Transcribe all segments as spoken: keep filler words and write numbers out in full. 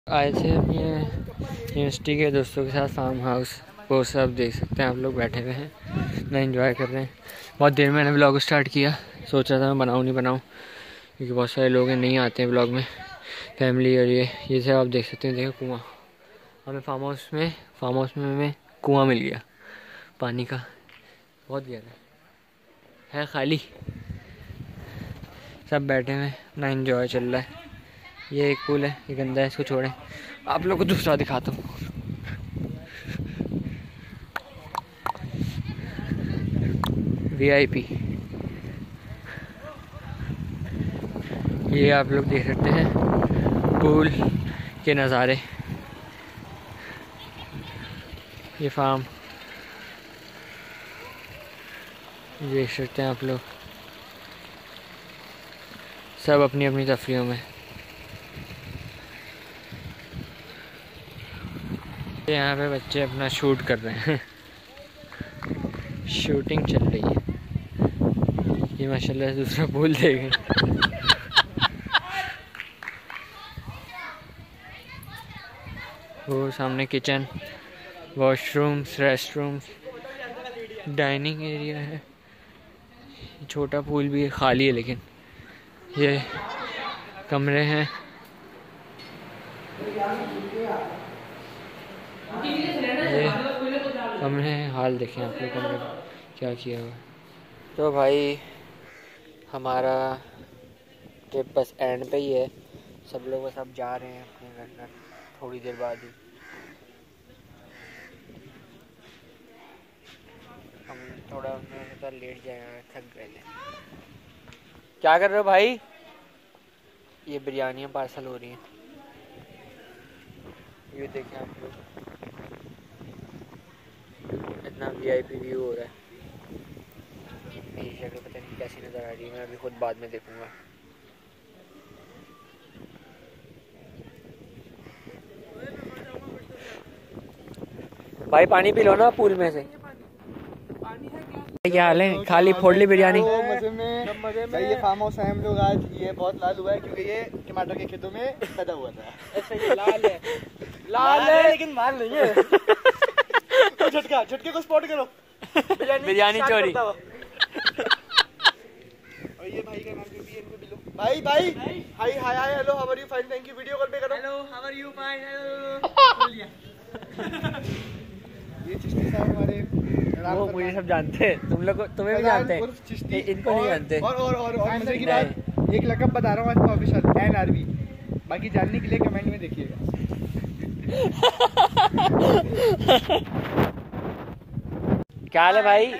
आए थे अपने यूनिवर्सिटी के दोस्तों के साथ फार्म हाउस, वो सब देख सकते हैं आप लोग, बैठे हुए हैं, मैं एंजॉय कर रहे हैं। बहुत देर मैंने ब्लॉग स्टार्ट किया, सोच रहा था मैं बनाऊँ नहीं बनाऊँ, क्योंकि बहुत सारे लोग नहीं आते हैं ब्लॉग में, फैमिली और ये ये सब आप देख सकते हैं। देखो कुआँ, हमें फार्म हाउस में फार्म हाउस में हमें कुआँ मिल गया पानी का, बहुत गहरा है, खाली, सब बैठे हुए अपना एंजॉय चल रहा है। ये एक पूल है, ये गंदा है, इसको छोड़ें, आप लोग को दूसरा दिखाता हूँ। वी आई पी, ये आप लोग देख सकते हैं पूल के नज़ारे, ये फार्म देख सकते हैं आप लोग, सब अपनी अपनी तफरीहों में। यहाँ पे बच्चे अपना शूट कर रहे हैं, शूटिंग चल रही है। ये माशाल्लाह दूसरा पूल देखें, वो सामने kitchen, washrooms, restrooms, dining area है, छोटा पूल भी है, खाली है, लेकिन ये कमरे हैं। ये कमरे हैं, हाल देखें आप लोग कमरे में क्या किया हुआ। तो भाई हमारा ट्रिप बस एंड पे ही है, सब लोग बस अब जा रहे हैं अपने घर घर थोड़ी देर बाद ही। हम थोड़ा उन्होंने लेट जाए, थक गए थे। क्या कर रहे हो भाई? ये बिरयानियाँ पार्सल हो रही हैं, ये देखें आप लोग, इतना वी आई पी व्यू हो रहा है। मेरी शक्ल पता नहीं कैसी नज़र आ रही है, मैं अभी खुद बाद में देखूंगा। भाई पानी पी लो ना पूल में से। क्या हाल है? खाली फोड़ली बिरयानी। मजे में, मजे में। ये फार्म हाउस है हम लोग आज, ये बहुत लाल हुआ है क्योंकि ये टमाटर के खेतों में पैदा हुआ था। अच्छा ये लाल है, लाल है लेकिन माल नहीं है। तो झटका, झटके को स्पॉट करो, बिरयानी चोरी। और ये भाई का नाम भी है, इनको भी लो। भाई भाई hi hi hi hello how are you fine thank you, video call पे करो। Hello how are you fine hello. ये चिश्ती साहब हमारे, वो मुझे सब जानते हैं, तुम लोग तुम्हें भी जानते हैं, इनको नहीं जानते। और और और और मजे की बात, एक लकब बता रहा हूँ आज ऑफिशियल एन आर बी, बाकी जानने के लिए कमेंट में देखिएगा। क्या हाल है भाई?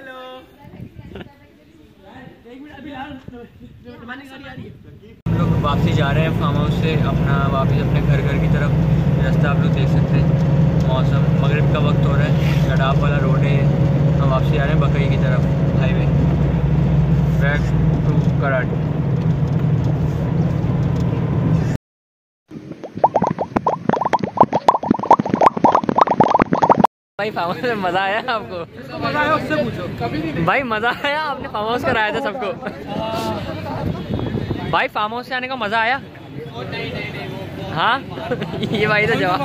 हम लोग वापसी जा रहे हैं फार्म हाउस से अपना वापस अपने घर घर की तरफ। रास्ता आप लोग देख सकते हैं, मौसम मगरिब का वक्त हो रहा है, गडाफ वाला रोड है, हम वापसी आ रहे हैं बकरी की तरफ, हाईवे बैक टू कराची। भाई फार्म हाउस में मज़ा आया आपको? मजा आया उससे पूछो, कभी नहीं। भाई मज़ा आया, आपने फार्म हाउस कराया था सबको। भाई फार्म हाउस से आने का मज़ा आया? हाँ ये भाई तो जवाब।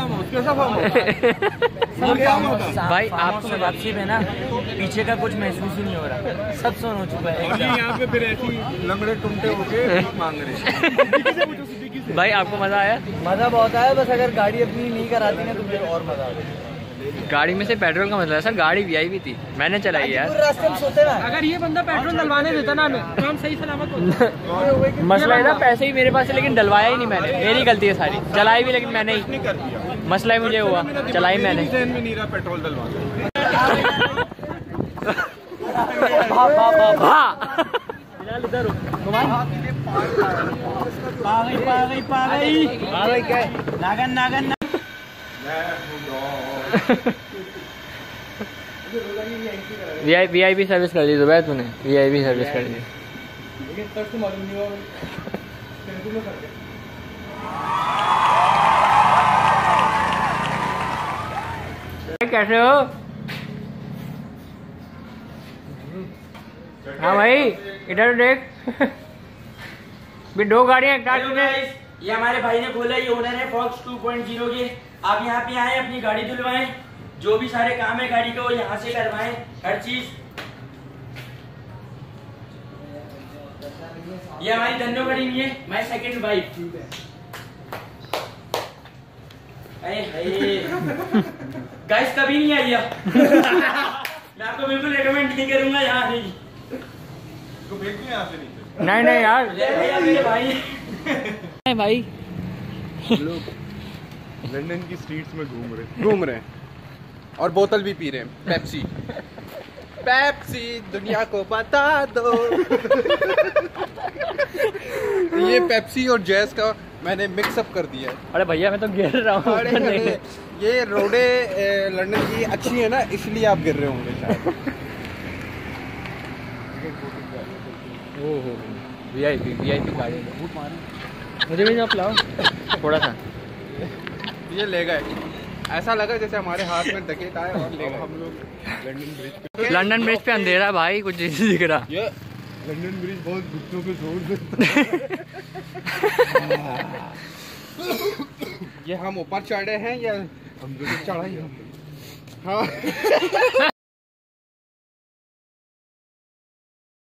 भाई आपको वापसी में ना पीछे का कुछ महसूस ही नहीं हो रहा, सब सुन हो चुका है यहाँ पे, फिर ऐसी लंगड़े टुमटे होके मांग रहे। भाई आपको मजा आया? मजा बहुत आया, बस अगर गाड़ी अपनी नहीं कराती ना तो फिर और मजा आता। गाड़ी में से पेट्रोल का मतलब है सर, गाड़ी वी आई पी थी, मैंने चलाई यार। रास्ते में सोते ना, अगर ये बंदा पेट्रोल डलवाने देता ना हमें तो हम सही सलामत होते। मसला है ना, पैसे ही मेरे पास है लेकिन डलवाया ही नहीं मैंने, मेरी गलती है सारी, चलाई भी लेकिन मैंने ही, मसला ही मुझे हुआ, चलाई मैंने। पेट्रोल डलवा नागन नागन V I V I P service कर दी तो तूने, वी आई पी सर्विस कर दी। कैसे हो? हाँ भाई इधर देख, भी दो गाड़ियाँ, एक ट्रक में ये हमारे भाई ने खोला, ये ओनर है फॉक्स टू पॉइंट ज़ीरो के। आप यहाँ पे आए अपनी गाड़ी धुलवाएं, जो भी सारे काम है गाड़ी का वो यहाँ से करवाएं, हर चीज। ये हमारी धन्नो खड़ी हुई है, माय सेकंड वाइफ। गाइस कभी नहीं आई मैं आपको बिल्कुल रेकमेंड नहीं करूंगा यहाँ आने की। तो फेंक दूं यहाँ से नीचे? नहीं नहीं यार, भैया मेरे भाई भाई लोग लंदन की स्ट्रीट्स में घूम रहे घूम रहे हैं और बोतल भी पी रहे हैं, पेप्सी पेप्सी दुनिया को बता दो। ये पेप्सी और जैस का मैंने मिक्सअप कर दिया है। अरे भैया मैं तो गिर रहा हूँ। ये रोडे लंदन की अच्छी है ना, इसलिए आप गिर रहे होंगे शायद। ओहो वीआईपी वीआईपी गाड़ी मुझे भी आप लाओ थोड़ा सा। ये ले गए, ऐसा लगा जैसे हमारे हाथ में डकैत आए और ले गए। हम लोग लंदन ब्रिज पे लंदन ब्रिज पे अंधेरा भाई, कुछ नहीं दिख रहा। ये लंदन ब्रिज बहुत घुटनों पे जोर देता है। ये हम ऊपर चढ़े हैं या हम जो चढ़ा ही हम। हाँ